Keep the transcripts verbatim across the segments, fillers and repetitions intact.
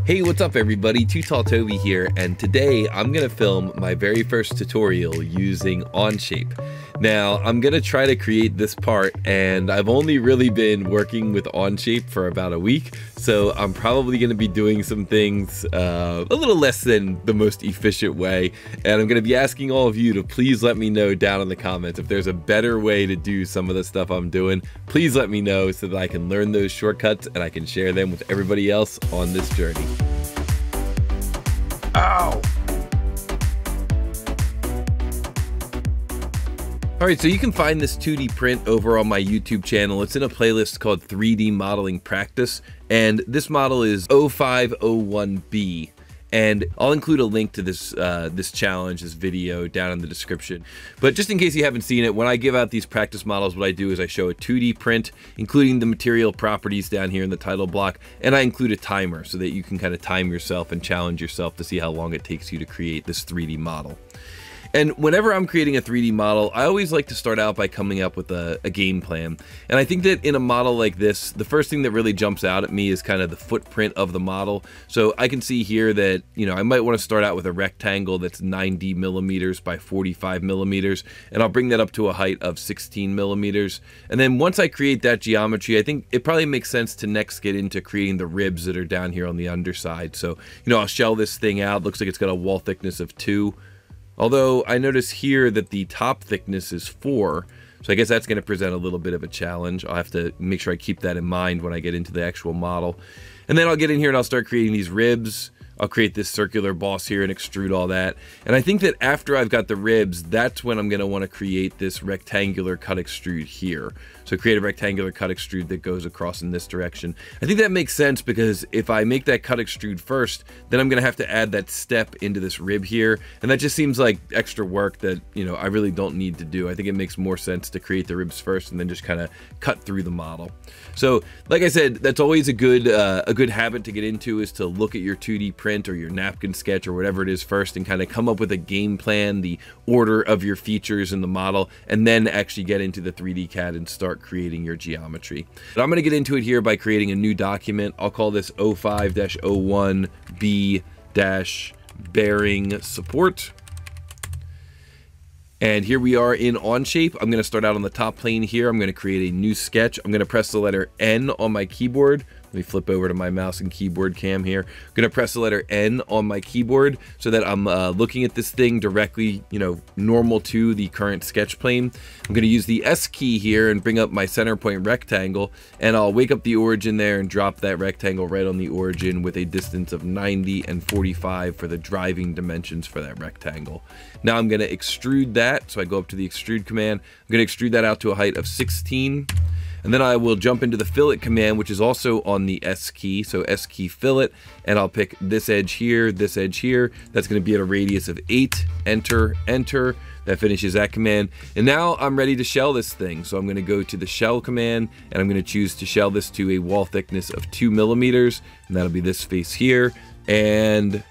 Hey, what's up everybody? Too Tall Toby here, and today I'm gonna film my very first tutorial using Onshape. Now, I'm gonna try to create this part, and I've only really been working with Onshape for about a week, so I'm probably gonna be doing some things uh, a little less than the most efficient way, and I'm gonna be asking all of you to please let me know down in the comments if there's a better way to do some of the stuff I'm doing. Please let me know so that I can learn those shortcuts and I can share them with everybody else on this journey. Ow! Alright, so you can find this two D print over on my YouTube channel. It's in a playlist called three D Modeling Practice, and this model is oh five oh one B. And I'll include a link to this uh, this challenge, this video, down in the description. But just in case you haven't seen it, when I give out these practice models, what I do is I show a two D print, including the material properties down here in the title block, and I include a timer so that you can kind of time yourself and challenge yourself to see how long it takes you to create this three D model. And whenever I'm creating a three D model, I always like to start out by coming up with a, a game plan. And I think that in a model like this, the first thing that really jumps out at me is kind of the footprint of the model. So I can see here that, you know, I might want to start out with a rectangle that's ninety millimeters by forty-five millimeters, and I'll bring that up to a height of sixteen millimeters. And then once I create that geometry, I think it probably makes sense to next get into creating the ribs that are down here on the underside. So, you know, I'll shell this thing out. Looks like it's got a wall thickness of two. Although I notice here that the top thickness is four, so I guess that's going to present a little bit of a challenge. I'll have to make sure I keep that in mind when I get into the actual model. And then I'll get in here and I'll start creating these ribs. I'll create this circular boss here and extrude all that. And I think that after I've got the ribs, that's when I'm going to want to create this rectangular cut extrude here. So create a rectangular cut extrude that goes across in this direction. I think that makes sense because if I make that cut extrude first, then I'm going to have to add that step into this rib here. And that just seems like extra work that, you know, I really don't need to do. I think it makes more sense to create the ribs first and then just kind of cut through the model. So like I said, that's always a good, uh, a good habit to get into, is to look at your two D print or your napkin sketch or whatever it is first and kind of come up with a game plan, the order of your features in the model, and then actually get into the three D C A D and start creating your geometry. But I'm going to get into it here by creating a new document. I'll call this oh five oh one B bearing support. And here we are in Onshape. I'm going to start out on the top plane here. I'm going to create a new sketch. I'm going to press the letter N on my keyboard. Let me flip over to my mouse and keyboard cam here. I'm going to press the letter N on my keyboard so that I'm uh, looking at this thing directly, you know, normal to the current sketch plane. I'm going to use the S key here and bring up my center point rectangle, and I'll wake up the origin there and drop that rectangle right on the origin with a distance of ninety and forty-five for the driving dimensions for that rectangle. Now I'm going to extrude that. So I go up to the extrude command. I'm going to extrude that out to a height of sixteen. And then I will jump into the fillet command, which is also on the S key, so S key fillet, and I'll pick this edge here, this edge here. That's going to be at a radius of eight, enter, enter. That finishes that command. And now I'm ready to shell this thing. So I'm going to go to the shell command, and I'm going to choose to shell this to a wall thickness of two millimeters, and that'll be this face here. And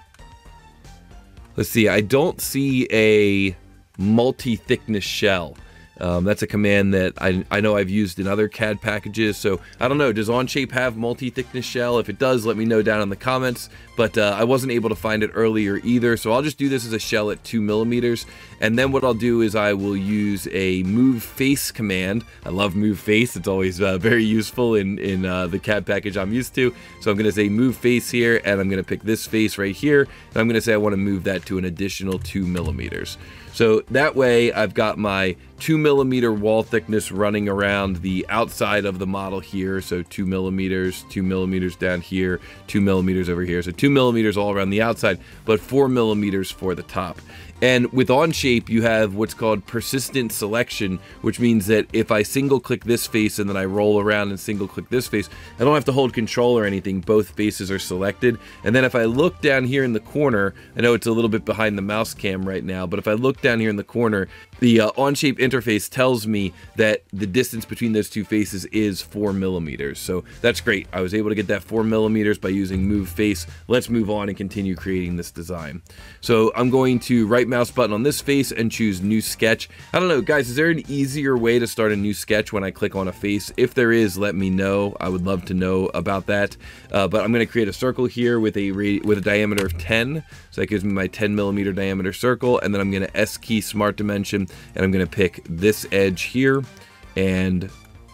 let's see, I don't see a multi-thickness shell. Um, that's a command that I, I know I've used in other C A D packages, so I don't know, does Onshape have multi-thickness shell? If it does, let me know down in the comments, but uh, I wasn't able to find it earlier either, so I'll just do this as a shell at two millimeters, and then what I'll do is I will use a move face command. I love move face, it's always uh, very useful in, in uh, the C A D package I'm used to, so I'm going to say move face here, and I'm going to pick this face right here, and I'm going to say I want to move that to an additional two millimeters. So that way I've got my two millimeter wall thickness running around the outside of the model here. So two millimeters, two millimeters down here, two millimeters over here. So two millimeters all around the outside, but four millimeters for the top. And with Onshape, you have what's called persistent selection, which means that if I single click this face and then I roll around and single click this face, I don't have to hold control or anything. Both faces are selected. And then if I look down here in the corner, I know it's a little bit behind the mouse cam right now, but if I look down here in the corner, the uh, Onshape interface tells me that the distance between those two faces is four millimeters. So that's great. I was able to get that four millimeters by using move face. Let's move on and continue creating this design. So I'm going to right mouse button on this face and choose new sketch. I don't know, guys, is there an easier way to start a new sketch when I click on a face? If there is, let me know. I would love to know about that. Uh, but I'm going to create a circle here with a with a diameter of ten. So that gives me my ten millimeter diameter circle, and then I'm going to S key smart dimension, and I'm going to pick this edge here and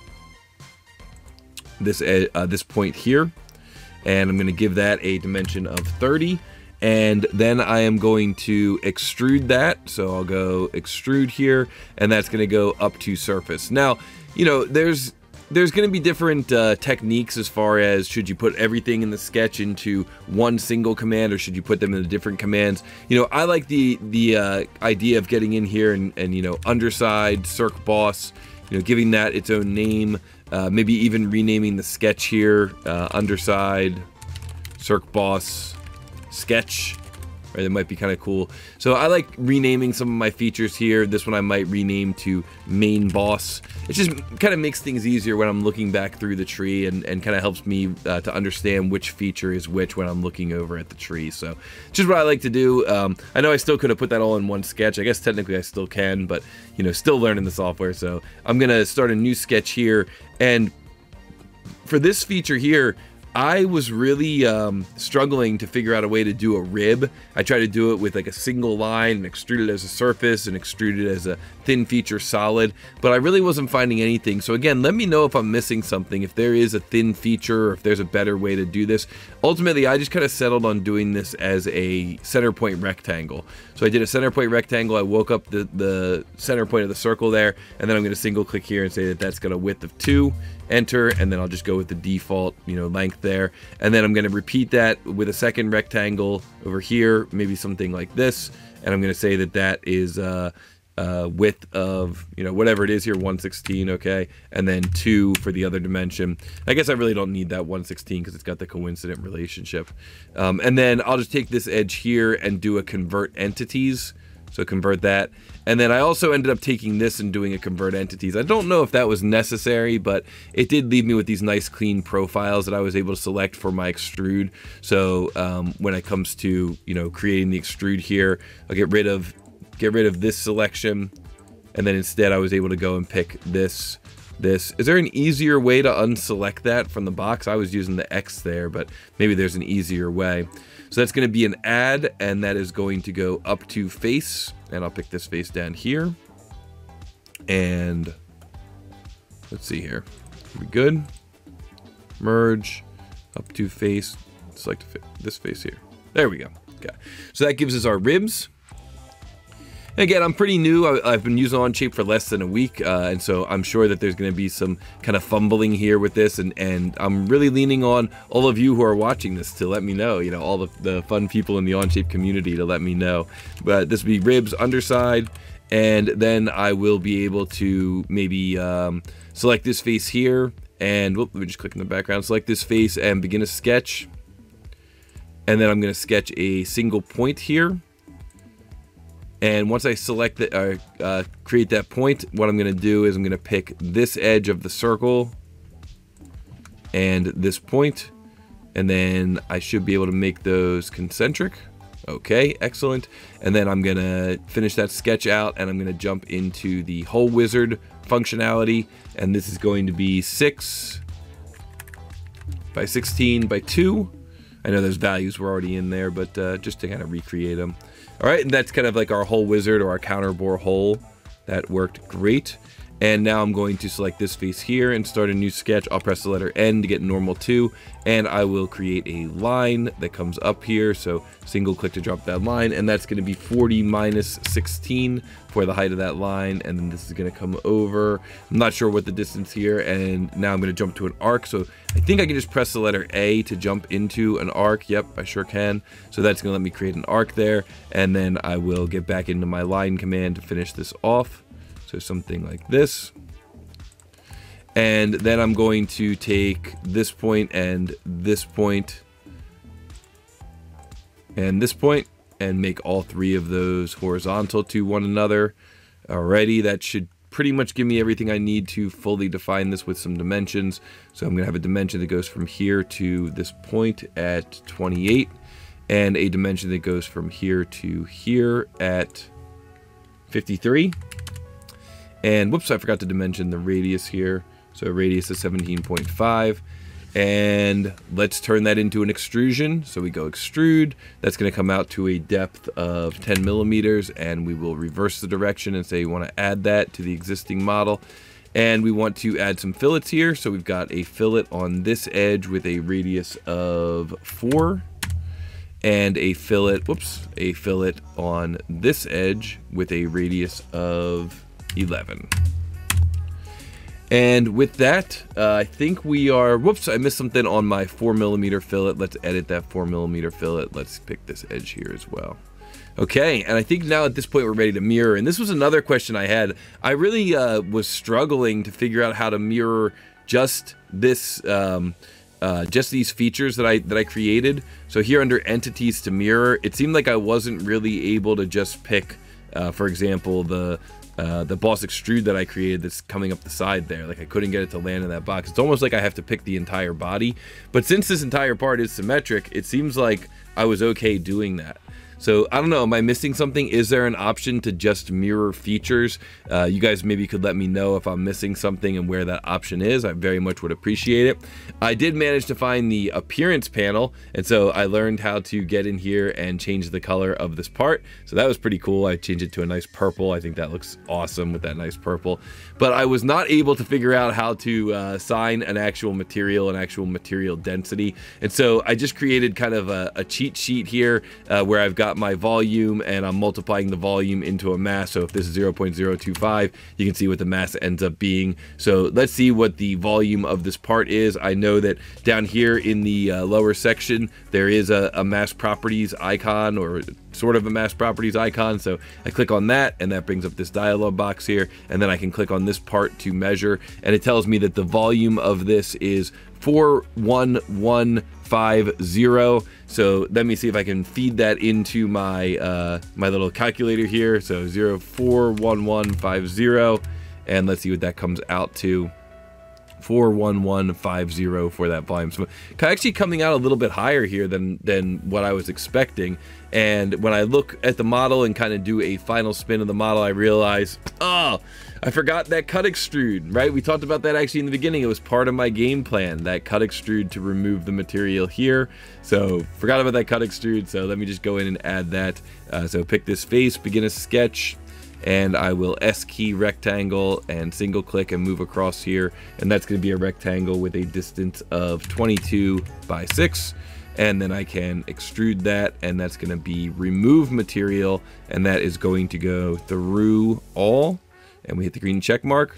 this ed uh, this point here, and I'm going to give that a dimension of thirty, and then I am going to extrude that. So I'll go extrude here, and that's going to go up to surface. Now, you know, there's There's going to be different uh, techniques as far as should you put everything in the sketch into one single command, or should you put them in the different commands. You know, I like the the uh, idea of getting in here and, and you know, underside, circ boss, you know, giving that its own name, uh, maybe even renaming the sketch here, uh, underside, circ boss, sketch. Right, that might be kind of cool. So I like renaming some of my features here. This one I might rename to main boss. It just kind of makes things easier when I'm looking back through the tree, and, and kind of helps me uh, to understand which feature is which when I'm looking over at the tree. So just what I like to do. Um, I know I still could have put that all in one sketch. I guess technically I still can, but you know, still learning the software. So I'm gonna start a new sketch here, and for this feature here, I was really um, struggling to figure out a way to do a rib. I tried to do it with like a single line and extrude it as a surface and extrude it as a thin feature solid, but I really wasn't finding anything. So again, let me know if I'm missing something, if there is a thin feature, or if there's a better way to do this. Ultimately, I just kind of settled on doing this as a center point rectangle. So I did a center point rectangle. I woke up the, the center point of the circle there, and then I'm going to single click here and say that that's got a width of two. Enter, and then I'll just go with the default, you know, length there, and then I'm going to repeat that with a second rectangle over here, maybe something like this, and I'm going to say that that is uh, uh, width of, you know, whatever it is here, one sixteen, okay, and then two for the other dimension. I guess I really don't need that one sixteen because it's got the coincident relationship, um, and then I'll just take this edge here and do a convert entities. So convert that. And then I also ended up taking this and doing a convert entities. I don't know if that was necessary, but it did leave me with these nice clean profiles that I was able to select for my extrude. So um, when it comes to, you know, creating the extrude here, I'll get rid of get rid of this selection, and then instead I was able to go and pick this. This. Is there an easier way to unselect that from the box? I was using the X there, but maybe there's an easier way. So that's going to be an add, and that is going to go up to face, and I'll pick this face down here. And let's see here. Are we good? Merge, up to face, select this face here. There we go. Okay. So that gives us our ribs. Again, I'm pretty new. I, I've been using Onshape for less than a week, uh, and so I'm sure that there's going to be some kind of fumbling here with this, and, and I'm really leaning on all of you who are watching this to let me know, you know, all the, the fun people in the Onshape community to let me know. But this will be ribs, underside, and then I will be able to maybe um, select this face here, and whoop, let me just click in the background, select this face and begin a sketch. And then I'm going to sketch a single point here. And once I select it, or uh, create that point, what I'm going to do is I'm going to pick this edge of the circle and this point, and then I should be able to make those concentric. Okay, excellent. And then I'm going to finish that sketch out, and I'm going to jump into the hole wizard functionality, and this is going to be six by sixteen by two. I know those values were already in there, but uh, just to kind of recreate them. All right, and that's kind of like our hole wizard or our counterbore hole. That worked great. And now I'm going to select this face here and start a new sketch. I'll press the letter N to get normal two, and I will create a line that comes up here. So single click to drop that line, and that's going to be forty minus sixteen for the height of that line. And then this is going to come over. I'm not sure what the distance here, and now I'm going to jump to an arc. So I think I can just press the letter A to jump into an arc. Yep, I sure can. So that's going to let me create an arc there, and then I will get back into my line command to finish this off. So something like this. And then I'm going to take this point and this point and this point and make all three of those horizontal to one another. Alrighty, that should pretty much give me everything I need to fully define this with some dimensions. So I'm going to have a dimension that goes from here to this point at twenty-eight, and a dimension that goes from here to here at fifty-three. And whoops, I forgot to dimension the radius here. So radius is seventeen point five. And let's turn that into an extrusion. So we go extrude. That's going to come out to a depth of ten millimeters, and we will reverse the direction and say we want to add that to the existing model. And we want to add some fillets here. So we've got a fillet on this edge with a radius of four, and a fillet, whoops, a fillet on this edge with a radius of eleven. And with that, uh, I think we are, whoops, I missed something on my four millimeter fillet. Let's edit that four millimeter fillet. Let's pick this edge here as well. Okay, and I think now at this point we're ready to mirror. And this was another question I had. I really uh, was struggling to figure out how to mirror just this, um, uh, just these features that I that I created. So here under entities to mirror, it seemed like I wasn't really able to just pick, uh, for example, the Uh, the boss extrude that I created that's coming up the side there. Like I couldn't get it to land in that box. It's almost like I have to pick the entire body. But since this entire part is symmetric, it seems like I was okay doing that. So I don't know, am I missing something? Is there an option to just mirror features? Uh, you guys maybe could let me know if I'm missing something and where that option is. I very much would appreciate it. I did manage to find the appearance panel, and so I learned how to get in here and change the color of this part. So that was pretty cool. I changed it to a nice purple. I think that looks awesome with that nice purple. But I was not able to figure out how to uh, assign an actual material, an actual material density. And so I just created kind of a, a cheat sheet here uh, where I've got my volume and I'm multiplying the volume into a mass. So if this is zero point zero two five, you can see what the mass ends up being. So let's see what the volume of this part is. I know that down here in the uh, lower section there is a, a mass properties icon, or sort of a mass properties icon. So I click on that and that brings up this dialog box here, and then I can click on this part to measure, and it tells me that the volume of this is four one one five zero. So let me see if I can feed that into my uh, my little calculator here. So zero four one one five zero, and let's see what that comes out to. four one one five zero for that volume. So actually coming out a little bit higher here than than what I was expecting. And when I look at the model and kind of do a final spin of the model, I realize, oh, I forgot that cut extrude, right? We talked about that actually in the beginning. It was part of my game plan, that cut extrude to remove the material here. So forgot about that cut extrude. So let me just go in and add that. Uh, so pick this face, begin a sketch, and I will S key rectangle and single click and move across here. And that's going to be a rectangle with a distance of twenty-two by six. And then I can extrude that, and that's going to be remove material, and that is going to go through all, and we hit the green check mark.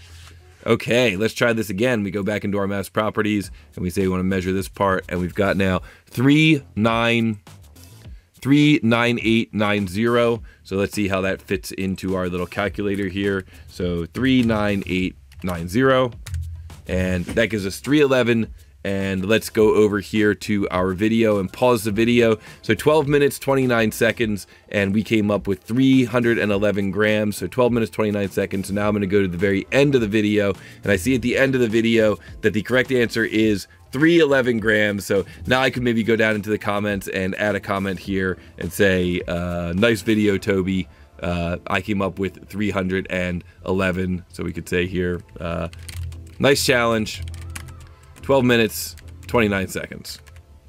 Okay, let's try this again. We go back into our mass properties and we say we want to measure this part, and we've got now three nine eight nine zero. So let's see how that fits into our little calculator here. So three nine eight nine zero, and that gives us three eleven. And let's go over here to our video and pause the video. So twelve minutes, twenty-nine seconds, and we came up with three hundred eleven grams. So twelve minutes, twenty-nine seconds. So now I'm going to go to the very end of the video, and I see at the end of the video that the correct answer is three eleven grams. So now I could maybe go down into the comments and add a comment here and say, uh, nice video, Toby. Uh, I came up with three hundred eleven. So we could say here, uh, nice challenge. twelve minutes, twenty-nine seconds.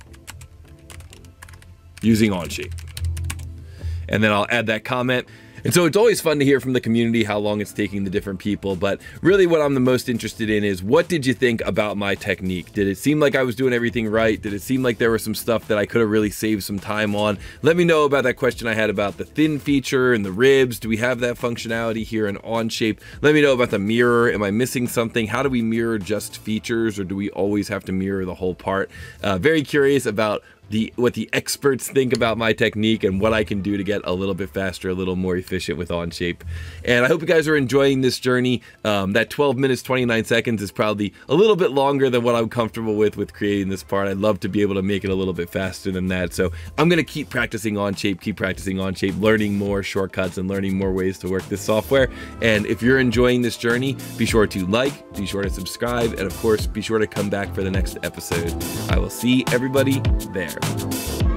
Using Onshape. And then I'll add that comment. And so it's always fun to hear from the community how long it's taking the different people, but really what I'm the most interested in is, what did you think about my technique? Did it seem like I was doing everything right? Did it seem like there was some stuff that I could have really saved some time on? Let me know about that question I had about the thin feature and the ribs. Do we have that functionality here in Onshape? Let me know about the mirror. Am I missing something? How do we mirror just features, or do we always have to mirror the whole part? Uh, very curious about the what the experts think about my technique and what I can do to get a little bit faster, a little more efficient with Onshape. And I hope you guys are enjoying this journey. Um, that twelve minutes, twenty-nine seconds is probably a little bit longer than what I'm comfortable with with creating this part. I'd love to be able to make it a little bit faster than that. So I'm going to keep practicing Onshape, keep practicing Onshape, learning more shortcuts and learning more ways to work this software. And if you're enjoying this journey, be sure to like, be sure to subscribe, and of course, be sure to come back for the next episode. I will see everybody there.